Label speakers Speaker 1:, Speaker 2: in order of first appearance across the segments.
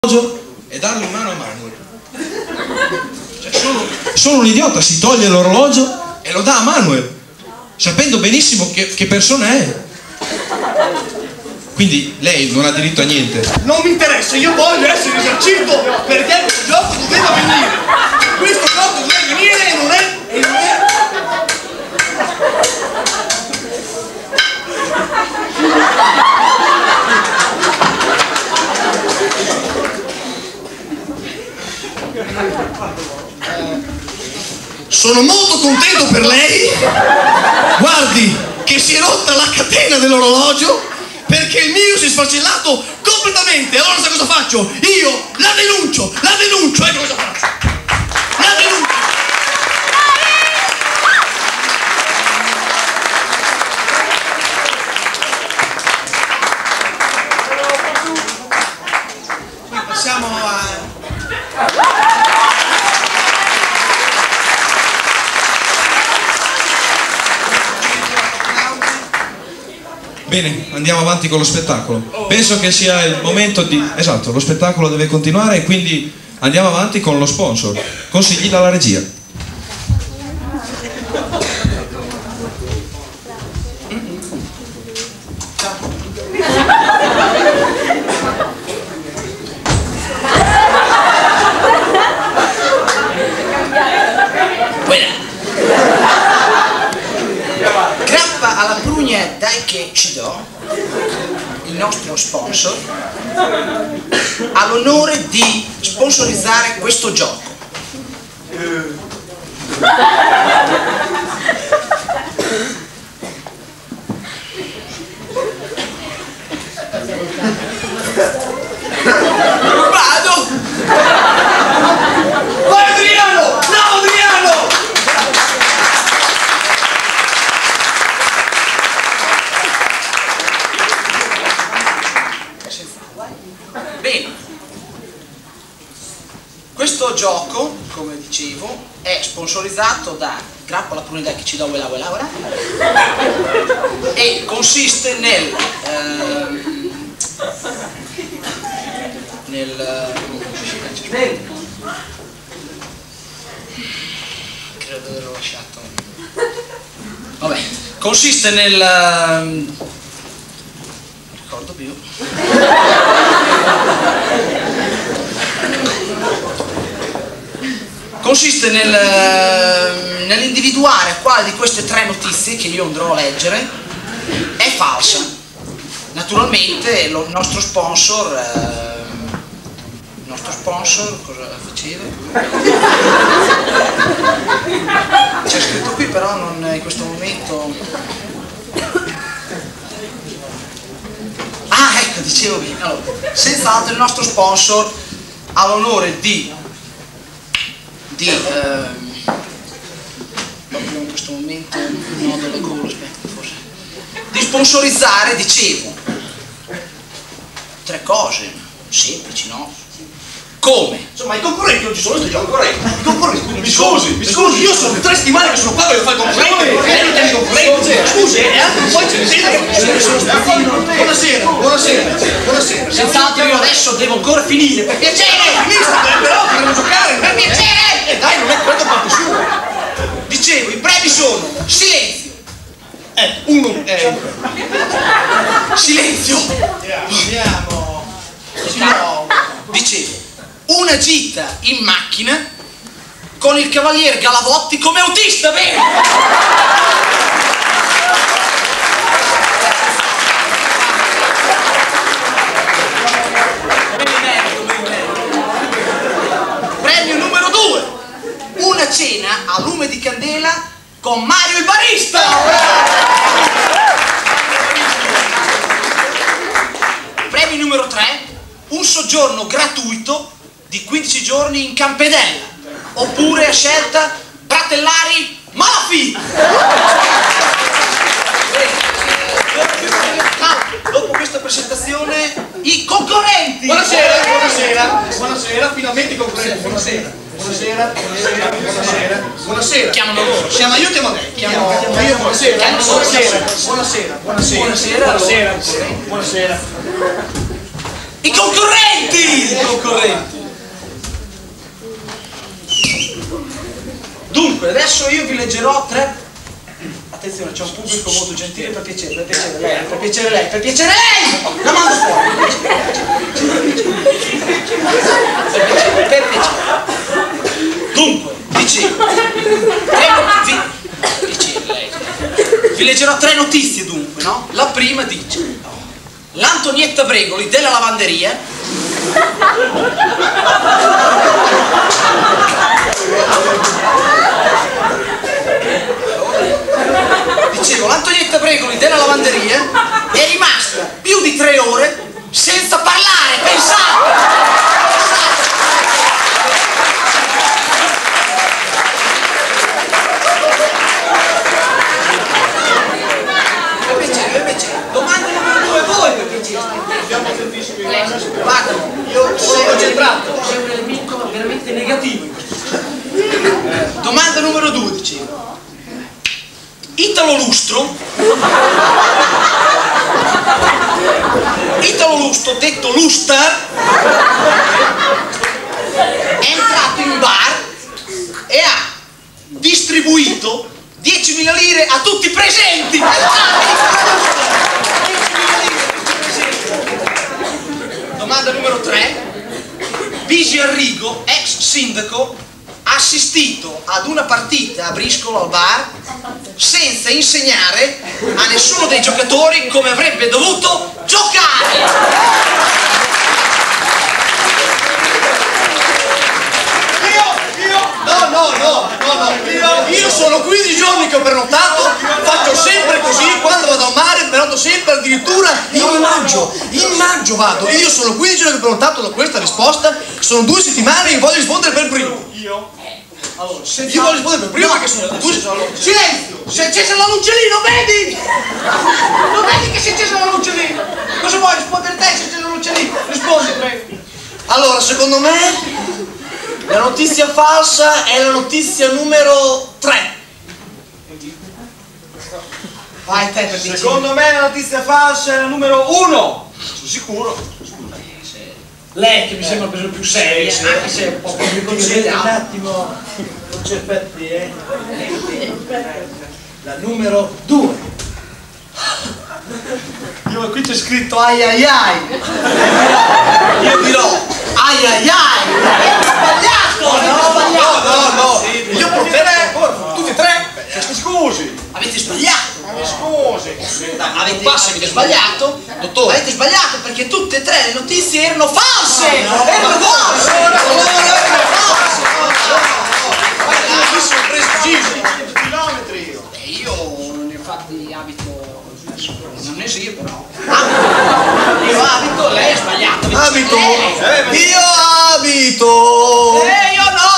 Speaker 1: e darlo in mano a Manuel. Cioè, solo un idiota si toglie l'orologio e lo dà a Manuel, sapendo benissimo che persona è. Quindi lei non ha diritto a niente.
Speaker 2: Non mi interessa, io voglio essere risarcito perché questo gioco doveva venire. Questo gioco doveva venire e non è. Sono molto contento per lei. Guardi che si è rotta la catena dell'orologio perché il mio si è sfacellato completamente. Allora sa cosa faccio? Io la denuncio, ecco cosa faccio. La denuncio. Qui passiamo a...
Speaker 1: Bene, andiamo avanti con lo spettacolo. Penso che sia il momento di... Esatto, lo spettacolo deve continuare e quindi andiamo avanti con lo sponsor. Consigli dalla regia.
Speaker 3: Grappa alla prugna dai che ci do, il nostro sponsor, ha l'onore di sponsorizzare questo gioco. Vado! Vai Adriano! No Adriano! Bene, questo gioco, come dicevo, è sponsorizzato da Grappa alla prugna che ci do e consiste nel credo di averlo lasciato. Vabbè, consiste nel non ricordo più. Consiste nell'individuare quale di queste tre notizie che io andrò a leggere è falsa. Naturalmente il nostro sponsor cosa faceva? C'è scritto qui però non in questo momento. Ah, ecco, dicevo bene. Allora, senz'altro il nostro sponsor ha l'onore di proprio in questo momento un nodo alla gola, aspetta, forse di sponsorizzare, dicevo, tre cose semplici, no? Come?
Speaker 2: Insomma, i concorrenti non ci sono, sto concorrenti. I concorrenti, mi scusi, io sono 3 settimane che sono qua per fare concorrenti. Lei non tiene concorrenti. Scusi, e anche poi c'è che sono spezzino. Buonasera.
Speaker 3: Senz'altro io adesso devo ancora finire, per piacere!
Speaker 2: Però dobbiamo giocare.
Speaker 3: Per piacere!
Speaker 2: Dai, non è quello parte sua.
Speaker 3: Dicevo, i premi sono silenzio! Silenzio!
Speaker 2: Andiamo.
Speaker 3: Dicevo, una gita in macchina con il cavaliere Galavotti come autista, bene? Premio numero 2, una cena a lume di candela con Mario il barista! Premio numero 3, un soggiorno gratuito di 15 giorni in Campedella, oppure a scelta Bratellari Malafì. Dopo questa presentazione i concorrenti.
Speaker 2: Buonasera, finalmente i concorrenti. Buonasera.
Speaker 3: Chiamano loro.
Speaker 2: Io chiamo lei. Buonasera.
Speaker 3: I concorrenti! I concorrenti. Dunque, adesso io vi leggerò 3... Attenzione, c'è un pubblico molto gentile, per piacere lei, per piacere lei, per piacere lei! La mando fuori! Per piacere. Dunque, dicevo, vi leggerò 3 notizie dunque, no? La prima dice: l'Antonietta Bregoli della lavanderia l'Antonietta Bregoli della lavanderia è rimasta più di 3 ore senza parlare, pensate! Domanda numero 2, voi per piacere. Guarda, io sono concentrato, c'è un elemento veramente negativo in questo. Domanda numero 2, dicevo. Italo Lustro, detto Luster, è entrato in bar e ha distribuito 10.000 lire a tutti i presenti. Domanda numero 3. Bisi Arrigo, ex sindaco, ha assistito ad una partita a briscolo al bar senza insegnare a nessuno dei giocatori come avrebbe dovuto giocare. Io sono 15 giorni che ho prenotato, faccio sempre così, quando vado al mare prenoto sempre addirittura in maggio vado. Io sono 15 giorni che ho prenotato da questa risposta, sono 2 settimane e voglio rispondere per primo. Io voglio rispondere per primo perché sono 2 settimane. Silenzio! Si è accesa la luce lì, lo vedi? Lo vedi che si è accesa la luce lì? Cosa vuoi rispondere te se si è accesa la luce lì? Rispondi, prego. Allora, secondo me la notizia falsa è la notizia numero 3. Vai te per dire.
Speaker 4: Secondo me la notizia falsa è la numero 1. Sono sicuro.
Speaker 3: Lei che mi sembra preso più seria, anche se è un po' più consigliato.
Speaker 4: Un attimo, non ci aspetti, La numero 2.
Speaker 3: Qui c'è scritto ai ai ai. Io dirò ai ai ai. Sbagliato!
Speaker 4: No.
Speaker 3: Io per te, tutti e 3.
Speaker 4: Scusi.
Speaker 3: Avete sbagliato.
Speaker 4: Scusi.
Speaker 3: Avete sbagliato, dottore. Avete sbagliato perché tutte e 3 le notizie erano false. Erano false.
Speaker 4: Sono preciso. Chilometri io.
Speaker 3: Io infatti abito. Non ne sia però. Io abito, lei ha sbagliato.
Speaker 2: Abito. Io abito.
Speaker 3: Io no.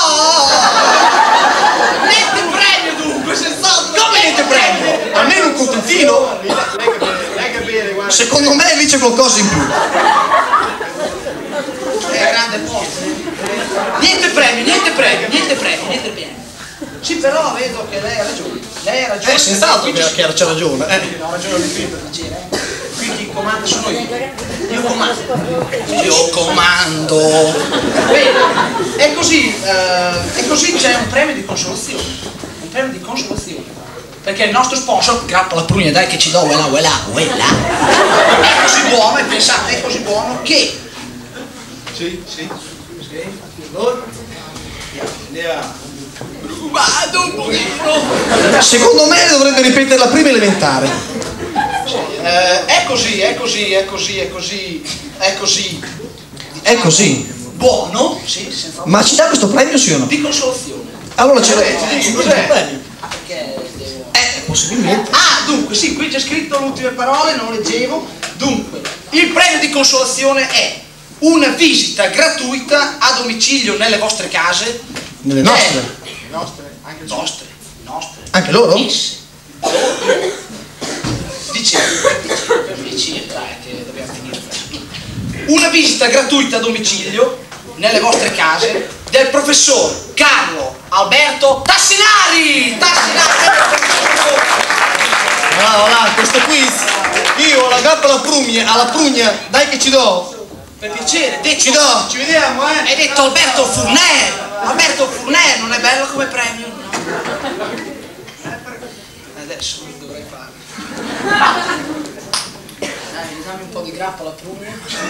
Speaker 3: Niente premio dunque, senz'altro.
Speaker 2: Come niente premio? Almeno un contentino.
Speaker 4: Lei capire, guarda.
Speaker 2: Secondo me lì c'è qualcosa in più.
Speaker 3: È grande posto. Niente premio. Sì, però vedo che lei ha ragione. Lei ha ragione.
Speaker 2: Senz'altro che c'ha ragione.
Speaker 3: No, ragione di più per piacere. Qui chi comanda sono io. Io comando. Bene, è così c'è un premio di consolazione. Perché il nostro sponsor, grappa la prugna, dai che ci do, voilà. È così buono, e pensate, è così buono che.
Speaker 4: Sì. Andiamo.
Speaker 3: Vado un pochino.
Speaker 2: Secondo me dovrebbe ripetere la prima elementare.
Speaker 3: È così.
Speaker 2: È così.
Speaker 3: Buono, sì, senza.
Speaker 2: Ma ci dà questo premio sì o no?
Speaker 3: Di consolazione.
Speaker 2: Allora ce l'hai.
Speaker 4: Cos'è?
Speaker 2: Premio.
Speaker 3: Perché devo.
Speaker 2: Possibilmente.
Speaker 3: Dunque, sì, qui c'è scritto le ultime parole, non leggevo. Dunque, il premio di consolazione è una visita gratuita a domicilio nelle vostre case.
Speaker 2: Nelle nostre.
Speaker 3: Nostre.
Speaker 2: Anche loro?
Speaker 3: Esse. Dicevo, per piacere, dai, che dobbiamo finire. Una visita gratuita a domicilio nelle vostre case del professor Carlo Alberto Tassinari.
Speaker 2: Voilà, questo quiz. Io la grappa alla prugna, dai che ci do.
Speaker 3: Per piacere, ci vediamo, Hai detto Alberto Fournier. Alberto Fournier non è bello come premio? Adesso cosa dovrei fare? Dai, dammi un po' di grappa alla prugna.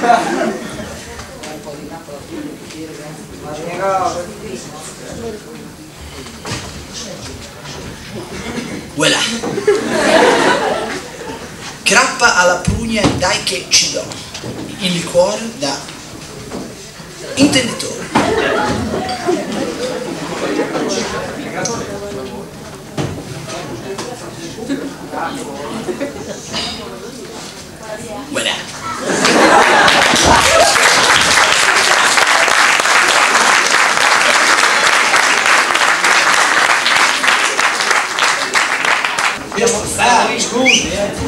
Speaker 3: Un po' di grappa alla prugna, voilà. Grappa alla prugna, dai che ci do. Il liquore da intenditore. Voilà. Scusi,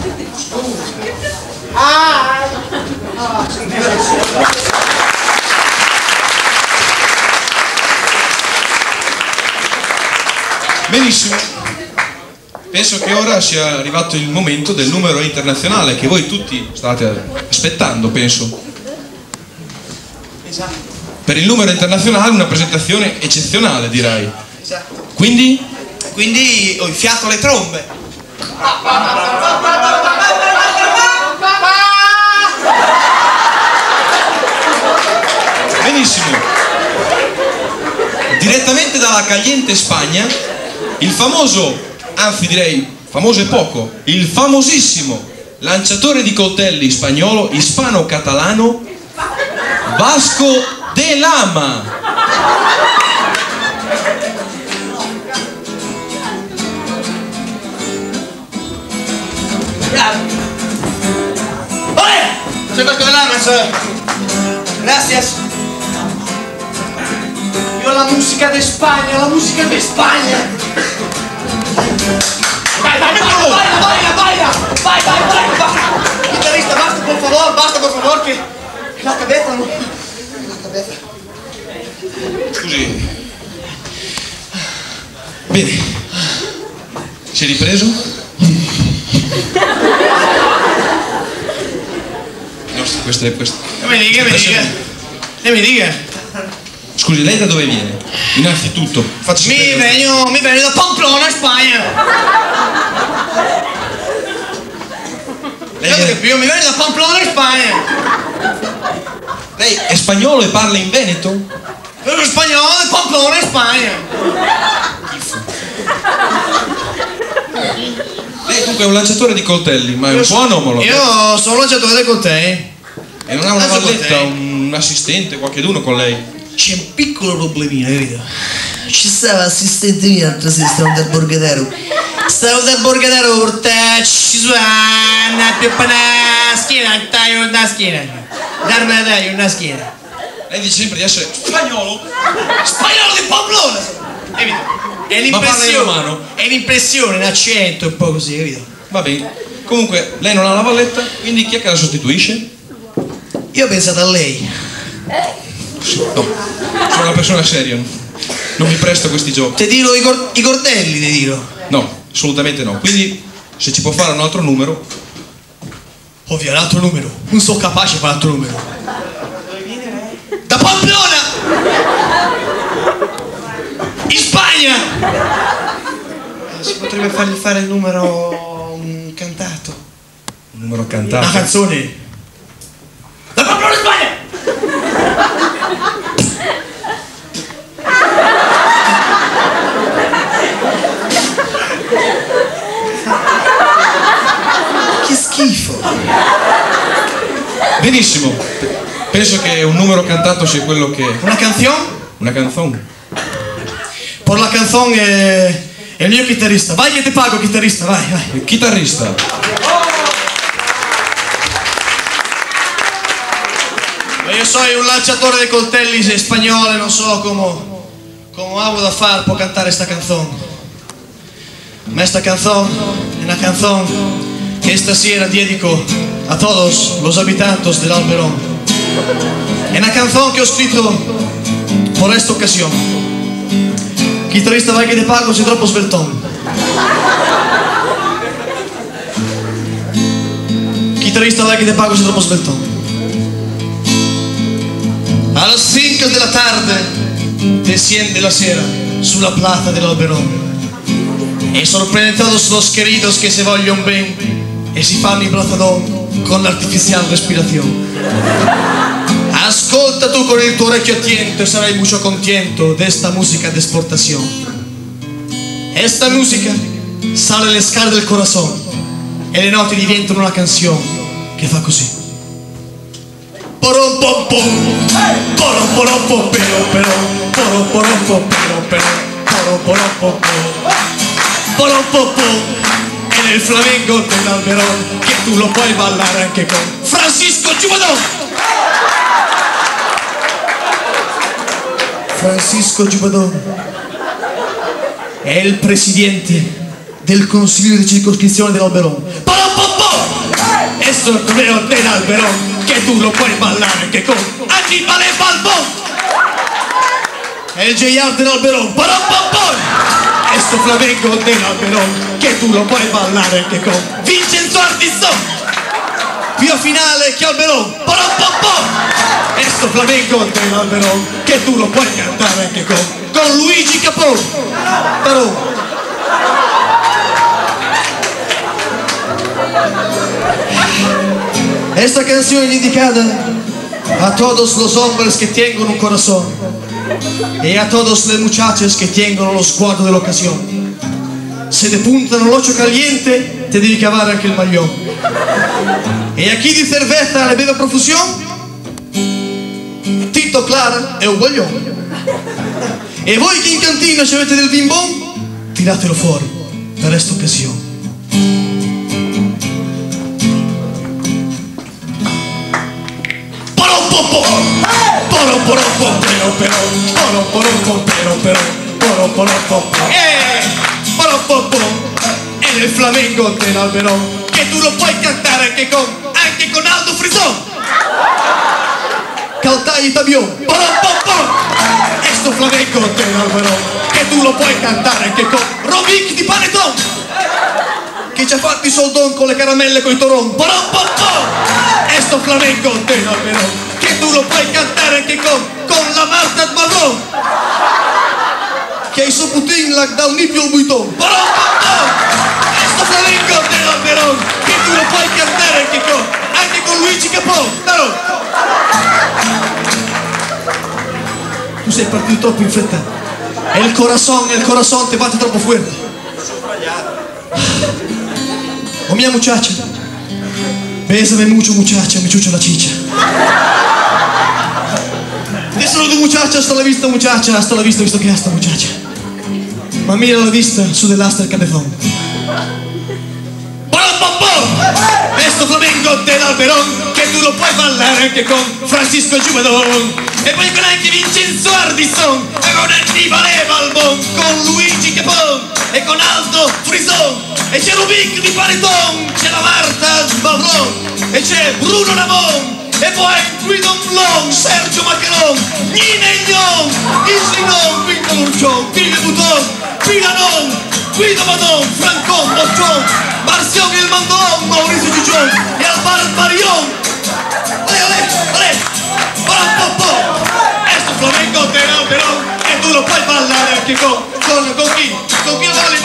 Speaker 1: Benissimo. Penso che ora sia arrivato il momento del numero internazionale che voi tutti state aspettando, penso.
Speaker 3: Esatto.
Speaker 1: Per il numero internazionale una presentazione eccezionale, direi.
Speaker 3: Esatto.
Speaker 1: Quindi
Speaker 3: ho infiato le trombe.
Speaker 1: benissimo. Direttamente dalla Caliente Spagna, il famoso, anzi direi famoso e poco, il famosissimo lanciatore di coltelli spagnolo ispano-catalano Vasco de Lama.
Speaker 3: Soy Vasco de Lama, gracias. Yo la música de España, la música de España. Vai, Guitarrista, basta por favor, que la cabeza no... La cabeza.
Speaker 1: Scusi. Bene. Si è ripreso? No, questo è questo.
Speaker 3: Che mi dica.
Speaker 1: Scusi, lei da dove viene? Innanzitutto, faccia sapere.
Speaker 3: Mi vengo da Pamplona, Spagna. Io mi vengo da Pamplona, Spagna.
Speaker 1: Lei è spagnolo e parla in veneto?
Speaker 3: Io sono spagnolo da Pamplona, Spagna.
Speaker 1: Lei comunque è un lanciatore di coltelli, ma è un po' anomalo.
Speaker 3: Io sono lanciatore di coltelli.
Speaker 1: E non ha una valletta, un assistente, qualcheduno con lei?
Speaker 3: C'è un piccolo problemino, capito?
Speaker 5: Ci stava assistente mio, altro sì, stavo dal borgatero.
Speaker 3: Stavo dal borgatero per te, ci suona più per la schiena, taglio una schiena. Darmi taglio una schiena.
Speaker 1: Lei dice sempre di essere spagnolo.
Speaker 3: Spagnolo di Pamplona! Capito? È
Speaker 1: Ma parla in romano?
Speaker 3: È l'impressione, l'accento, un po' così, capito?
Speaker 1: Va bene. Comunque, lei non ha la valletta, quindi chi è che la sostituisce?
Speaker 3: Io ho pensato a lei.
Speaker 1: No, sono una persona seria. Non mi presto a questi giochi.
Speaker 3: Ti tiro i cordelli, ti tiro.
Speaker 1: No, assolutamente no. Quindi, se ci può fare un altro numero.
Speaker 3: Ovvio, un altro numero. Non sono capace di fare un altro numero. Da Pamplona! In Spagna! Si potrebbe fargli fare il numero cantato.
Speaker 1: Un numero cantato.
Speaker 3: Una canzone. Da Pamplona, in Spagna! Che schifo.
Speaker 1: Benissimo. Penso che un numero cantato sia quello che...
Speaker 3: Una canzone?
Speaker 1: Una canzone.
Speaker 3: Per la canzone è il mio chitarrista. Vai che ti pago, chitarrista, vai.
Speaker 1: Il chitarrista.
Speaker 3: Io sono un lanciatore di coltelli spagnole, non so come hago da fare per cantare sta canzone. Ma esta canzone è una canzone che esta sera dedico a todos los habitantes del Alberón. È una canzone che ho scritto per questa occasione. Chitarrista, vai che ti pago, sei troppo sveltone. Chitarrista, vai che ti pago, sei troppo sveltone.
Speaker 2: A las 5 de la tarde desciende la cera sulla plaza del Alberón e sorprende todos los queridos que se vogliono ben e si fanno i brazadón con l'artificial respiración. Ascolta tú con el tu orecchio atento e sarai mucho contento de esta música de exportación. Esta música sale le scale del corazón e le note diventano una canzone che fa così. Porom pom pom, porom porom pom pero, porom porom pom pero, porom porom pom porom pom pom. En el flamenco del Alberón, que tú lo puedes bailar anche con Francisco Jubadón. Francisco Jubadón è il presidente del Consiglio di circoscrizione dell'Alberón. Porom pom pom! Esto es el flamenco del Alberón, que tú lo puedes bailar anche con Aníbal Balbón. El JR del Alberón. Porom pom pom! Esto flamenco del Alberón, que tú lo puedes bailar anche con Vincenzo Ardisson. Pio finale che Alberón. Porom pom pom! Esto flamenco del Alberón, que tú lo puedes cantar anche con Luigi Capone. Pero esta canción es dedicada a todos los hombres que tienen un corazón y a todas las muchachas que tienen los sguardo de la ocasión. Se te puntano l'occhio caliente, te devi cavare anche il maglione. E a chi di cerveza le beve a profusione, Tito Clara è un guaglione. E voi che in cantina ci avete del vin bon, tiratelo fuori per questa occasione. En el flamenco del Alberón, que tú lo puedes cantar anche con Aldo Frisón. Caltagli Tabión. Esto flamenco del Alberón, que tú lo puedes cantar anche con Robic di Panetón, che ci ha fatto i soldoni con le caramelle coi toron. Esto flamenco del Alberón, que tú lo puedes cantar anche con la Marta Marrón, che hai su Putin dal nipio al buitón. Esto flamenco del Alberón, que tú lo puedes cantar anche con Luigi Capone. Tu sei partito troppo in fretta. E il corazón te batte troppo fuerte. Oh mia muchacha, bésame mucho muchacha, me chucho la chicha. Te saludo muchacha, hasta la vista muchacha, hasta la vista visto que hasta muchacha. Ma mira la vista su dell'asta el cabezón. Esto flamenco del Alberón, que tú lo puedes bailar anche con Francisco Jubadón. E poi con anche Vincenzo Ardisson, e con Aníbal Balbón, con Luigi Capone, e con Aldo Frisón, e c'è Rubic di Panetón, c'è la Marta Balbón, e c'è Bruno Ramon, e poi Guido Blon, Sergio Maccheron, Nina Ignon, Isinon, Quinto Lurcion, Pile Buton, Pilanon, Guido Madon, Francon, Boccion, Marcion il Mandon, Maurizio Gigion e Alvar Marion. Esto flamenco del Alberón, que tú lo puedes bailar anche con chi? Con chi lo balli?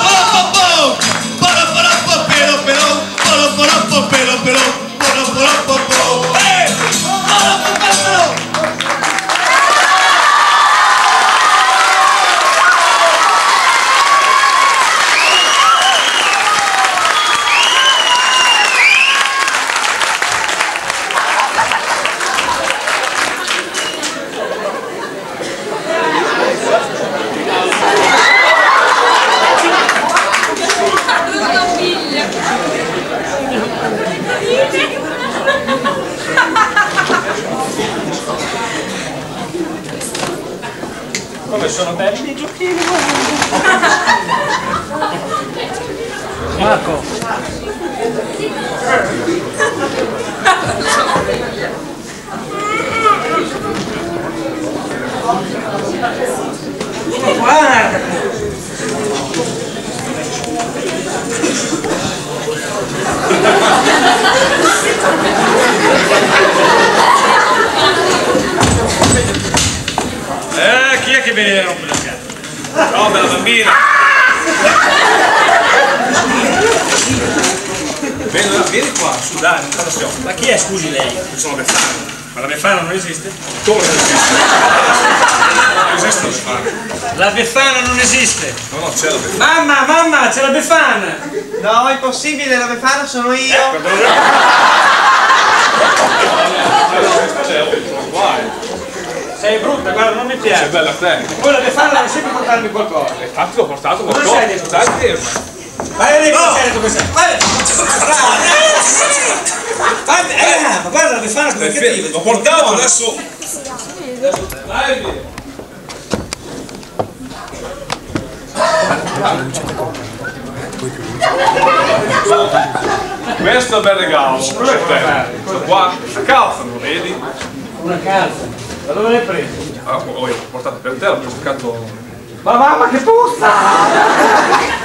Speaker 4: Come sono belli i giochini, Marco.
Speaker 6: Guarda. che viene a rompere le scatole. No, bella bambina. Vieni qua, su dai, non parlo più. Ma chi è, scusi lei? Sono Befana. Ma la Befana non esiste? Come non esiste? Non esiste la Befana. La Befana non esiste. No, c'è la Befana. Mamma, c'è la Befana.
Speaker 4: No, è impossibile, la Befana sono io.
Speaker 6: Sei brutta, guarda, non mi piace. Sei bella a te. Poi la Befana deve sempre portarmi qualcosa. Infatti l'ho portato qualcosa. Dove sei adesso? Stai ferma. Vai lì, dove sei? Guarda la Befana come è cattiva. L'ho portato adesso. Vai via. Questo è un bel regalo. Questo qua, una calza, non lo vedi? Una calza? Da dove l'hai preso? Ah, l'ho portato per te, l'ho cercato. Ma mamma che puzza!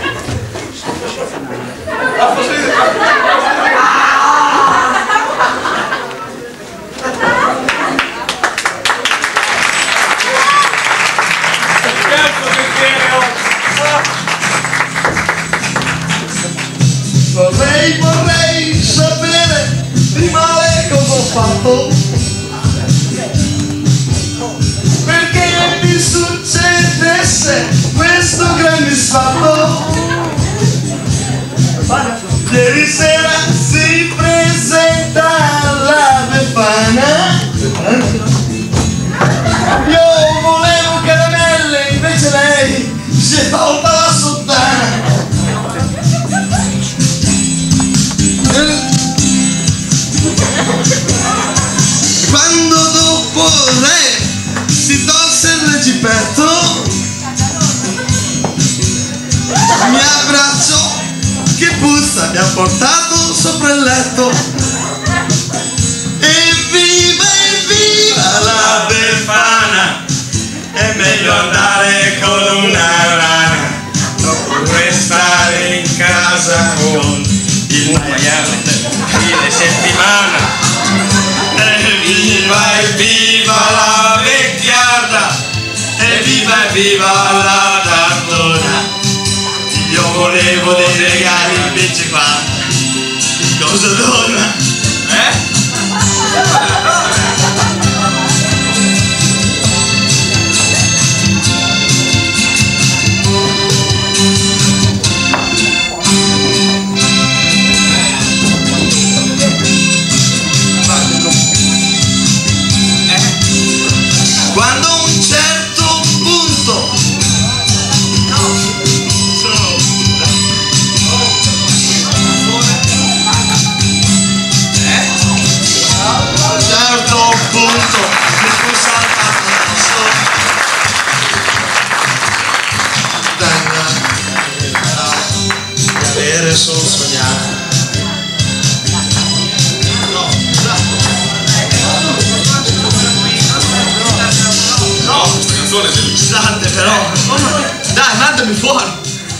Speaker 2: Vorrei sapere di male cosa ho fatto, perché mi succedesse questo gran misfatto. Ieri sera si presenta la Befana, io volevo caramelle, invece lei si è tolta la sottana. Quando dopo lei si tolse il regipetto, mi abbracciò, che puzza, mi ha portato sopra il letto. Evviva la Befana, è meglio andare con una rana, troppo restare in casa con il maiale fine settimana. Evviva la vecchiarda, evviva la tartona. Io volevo dei regali, invece qua cosa donna? Quando a un certo punto mi fu saltato addosso di avere solo sognato. No, questa canzone è dell'istante però. Dai, mandami fuori.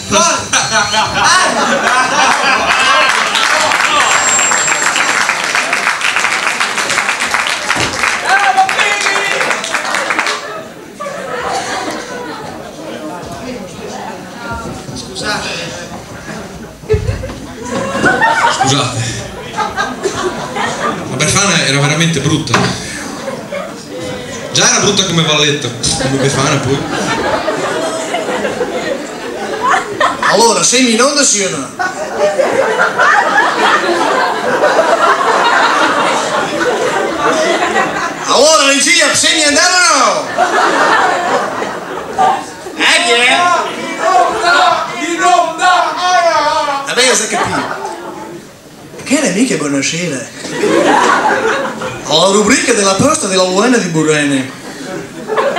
Speaker 1: Scusate, la Befana era veramente brutta. Già era brutta come Valletta, come Befana poi.
Speaker 2: Allora, sei in onda sì o no? Allora, regia, sei andare o no? Chi è? Vabbè, sai capire. Cari amiche, buonasera. Alla rubrica della posta della Luana di Burene.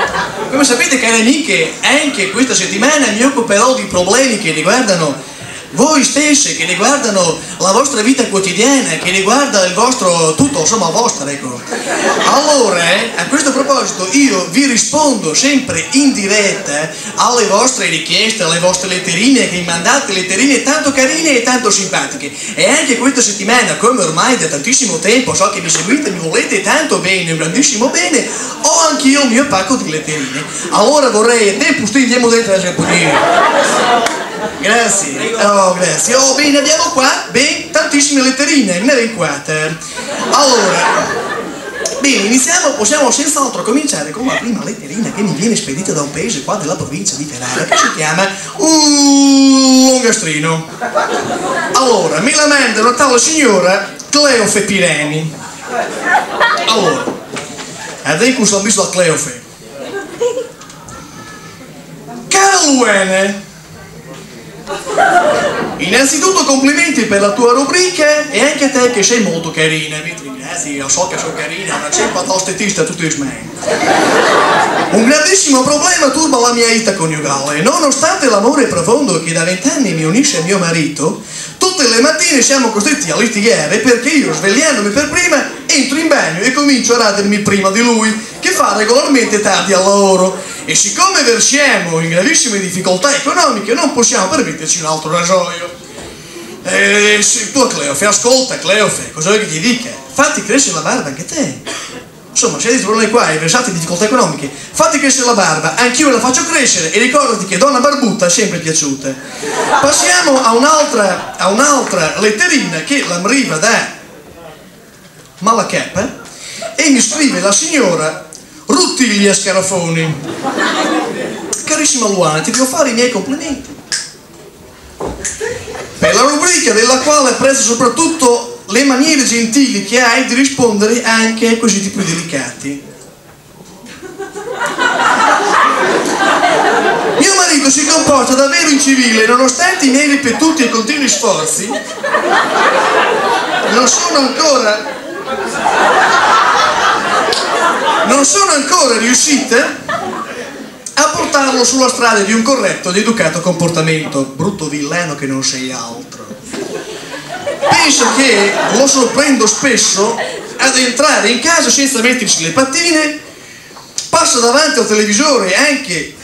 Speaker 2: Come sapete, cari amiche, anche questa settimana mi occuperò di problemi che riguardano voi stesse, che riguardano la vostra vita quotidiana, che riguarda il vostro, tutto insomma vostro, ecco. Allora, a questo proposito io vi rispondo sempre in diretta alle vostre richieste, alle vostre letterine, che mi mandate letterine tanto carine e tanto simpatiche. E anche questa settimana, come ormai da tantissimo tempo so che mi seguite, mi volete tanto bene, un grandissimo bene, ho anch'io il mio pacco di letterine. Allora vorrei, tempo andiamo dentro la giapponese. Grazie, oh grazie. Oh bene, abbiamo qua, ben, tantissime letterine, ne avete quattro. Allora, bene, iniziamo, possiamo senz'altro cominciare con la prima letterina che mi viene spedita da un paese qua della provincia di Ferrara che si chiama Longastrino. Allora, me la manda una tale signora Cleofe Pireni. Allora, adesso sono visto a Cleofe. Cara Luene, innanzitutto complimenti per la tua rubrica e anche a te che sei molto carina. Grazie, io so che sono carina, ma c'è un po' estetista tutti i miei. Un grandissimo problema turba la mia vita coniugale. Nonostante l'amore profondo che da 20 anni mi unisce a mio marito, tutte le mattine siamo costretti a litigare perché io, svegliandomi per prima, entro in bagno e comincio a radermi prima di lui, che fa regolarmente tardi al lavoro. E siccome versiamo in gravissime difficoltà economiche non possiamo permetterci un altro rasoio. Tu Cleofe, ascolta Cleofe, cosa vuoi che ti dica? Fatti crescere la barba anche te. Insomma, se hai dei problemi qua e versate in difficoltà economiche, fatti crescere la barba, anch'io la faccio crescere e ricordati che donna barbutta è sempre piaciuta. Passiamo a un'altra letterina che arriva da Malacappa e mi scrive la signora Ruttiglia Scarafoni. Carissima Luana, ti devo fare i miei complimenti per la rubrica della quale apprezzo soprattutto le maniere gentili che hai di rispondere anche a quesiti più delicati. Mio marito si comporta davvero incivile nonostante i miei ripetuti e continui sforzi. Non sono ancora riuscite a portarlo sulla strada di un corretto ed educato comportamento. Brutto villano che non sei altro. Penso che lo sorprendo spesso ad entrare in casa senza mettersi le pattine, passa davanti al televisore anche.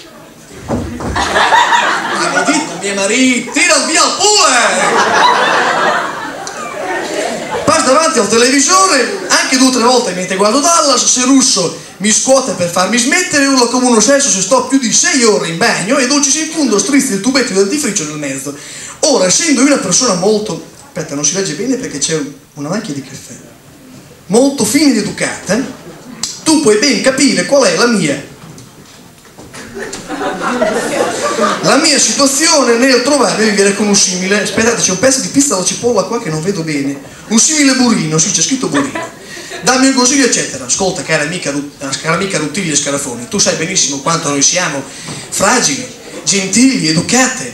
Speaker 2: Maledetto mio marito, tira via il pure! Passa davanti al televisore anche 2 o 3 volte mentre guardo Dallas. Se Russo mi scuote per farmi smettere, urlo come uno sesso se sto più di 6 ore in bagno e dolci in fondo strizzi il tubetto del dentifricio nel mezzo. Ora, essendo io una persona molto, aspetta, non si legge bene perché c'è una macchia di caffè, molto fine ed educata, tu puoi ben capire qual è la mia situazione nel trovare e vivere con un simile. Aspettate, c'è un pezzo di pizza alla cipolla qua che non vedo bene. Un simile burino, sì, c'è scritto burino. Dammi un consiglio, eccetera. Ascolta, cara amica Ruttiglia Scarafoni, tu sai benissimo quanto noi siamo fragili, gentili, educate.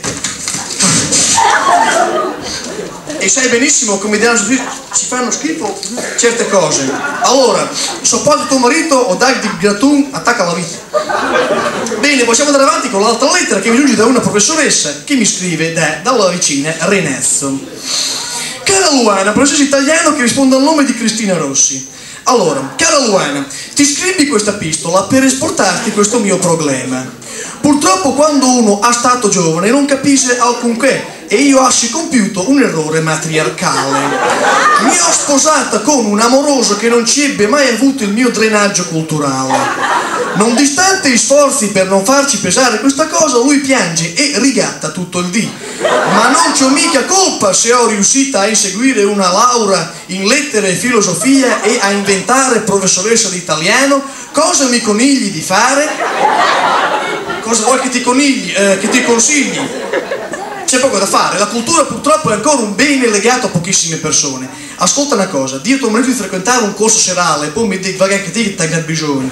Speaker 2: E sai benissimo come ci fanno schifo certe cose. Allora, sopporta tuo marito o dai di gratun, attacca la vita. Bene, possiamo andare avanti con l'altra lettera che mi giunge da una professoressa che mi scrive dalla vicina Renezzo. Cara Luana, professoressa italiano che risponde al nome di Cristina Rossi. Allora, cara Luana, ti scrivi questa epistola per esportarti questo mio problema. Purtroppo quando uno è stato giovane non capisce alcunché e io assi compiuto un errore matriarcale. Mi ho sposata con un amoroso che non ci ebbe mai avuto il mio drenaggio culturale. Nonostante gli sforzi per non farci pesare questa cosa, lui piange e rigatta tutto il dì. Ma non c'ho mica colpa se ho riuscita a inseguire una laurea in lettere e filosofia e a inventare professoressa di italiano. Cosa mi consigli di fare? Cosa vuoi che ti consigli? C'è poco da fare, la cultura purtroppo è ancora un bene legato a pochissime persone. Ascolta una cosa, Dio tuo marito di frequentare un corso serale e poi mi dici che ti hai bisogno.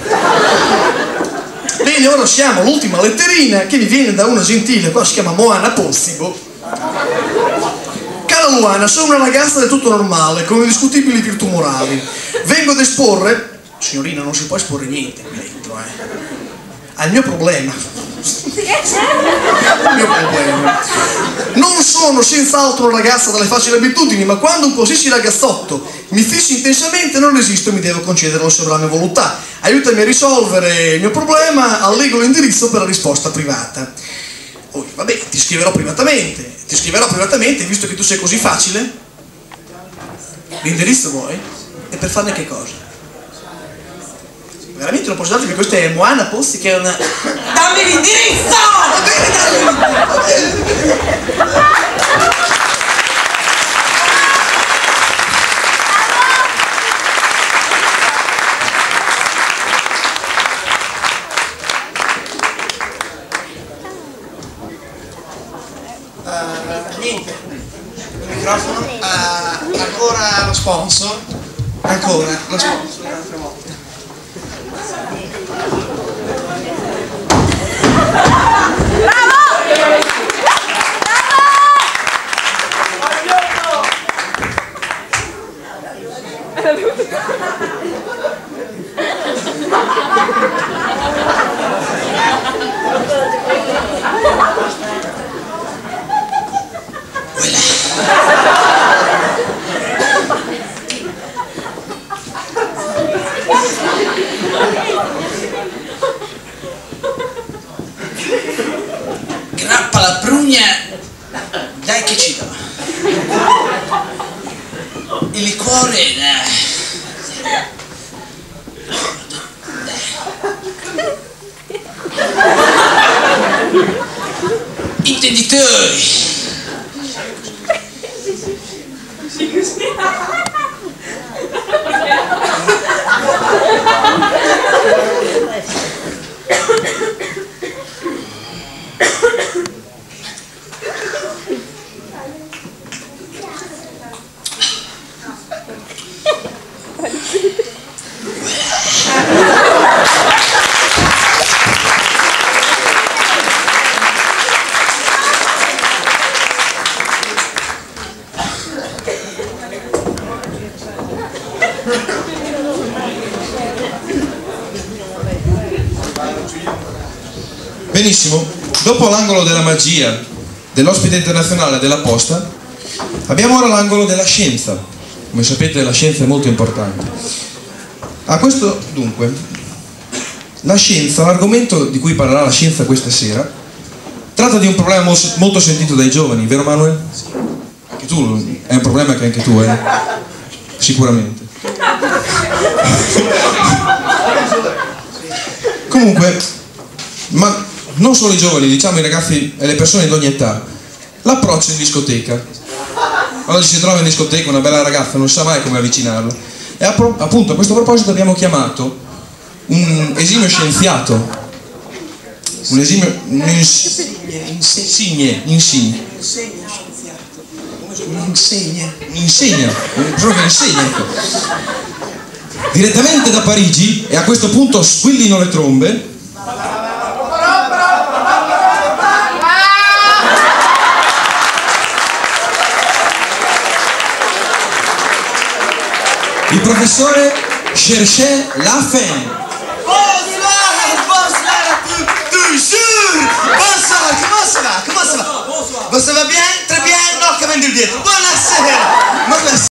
Speaker 2: Bene, ora siamo all'ultima letterina che mi viene da una gentile, qua si chiama Moana Pozzibo. Cara Luana, sono una ragazza del tutto normale, con indiscutibili virtù morali. Vengo ad esporre, signorina non si può esporre niente qui dentro, al mio problema. mio problema. Non sono senz'altro una ragazza dalle facili abitudini, ma quando un qualsiasi ragazzotto mi fissi intensamente non resisto e mi devo concedere la sovrana volontà. Aiutami a risolvere il mio problema, allego l'indirizzo per la risposta privata. Oh, vabbè, ti scriverò privatamente, visto che tu sei così facile. L'indirizzo vuoi? E per farne che cosa? Veramente non posso darti, perché questa è Moana Pozzi, che è una... Dammi l'indirizzo! Va bene,
Speaker 3: Niente. Il microfono. Ancora lo sponsor. Ancora lo sponsor. Un'altra volta.
Speaker 5: Grappa la prugna, dai che ci dà. Il liquore, intenditori.
Speaker 1: Benissimo, dopo l'angolo della magia, dell'ospite internazionale della posta, abbiamo ora l'angolo della scienza. Come sapete, la scienza è molto importante. A questo, dunque, la scienza, l'argomento di cui parlerà la scienza questa sera, tratta di un problema molto sentito dai giovani, vero Manuel? Anche tu, è un problema che anche tu hai, sicuramente. Comunque, ma non solo i giovani, diciamo i ragazzi e le persone di ogni età, l'approccio in discoteca. Quando ci si trova in discoteca una bella ragazza non sa mai come avvicinarla. E appunto a questo proposito abbiamo chiamato un esimio scienziato, un esimio insegna, proprio insegna, ecco. Direttamente da Parigi, e a questo punto squillino le trombe. Il professore Cherchez Lafemme.
Speaker 3: Bonsoir toujours. Bonsoir, comment ça va? Ça va bien? Très bien, non, come dire dietro. Buonasera.